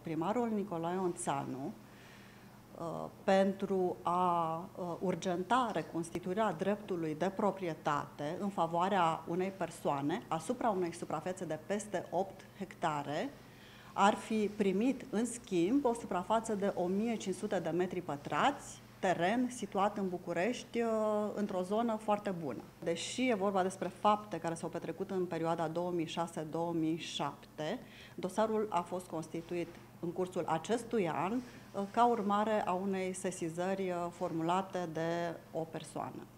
primarul Nicolae Onțanu, pentru a urgenta reconstituirea dreptului de proprietate în favoarea unei persoane asupra unei suprafețe de peste 8 hectare, ar fi primit în schimb o suprafață de 1500 de metri pătrați, teren situat în București, într-o zonă foarte bună. Deși e vorba despre fapte care s-au petrecut în perioada 2006-2007, dosarul a fost constituit în cursul acestui an ca urmare a unei sesizări formulate de o persoană.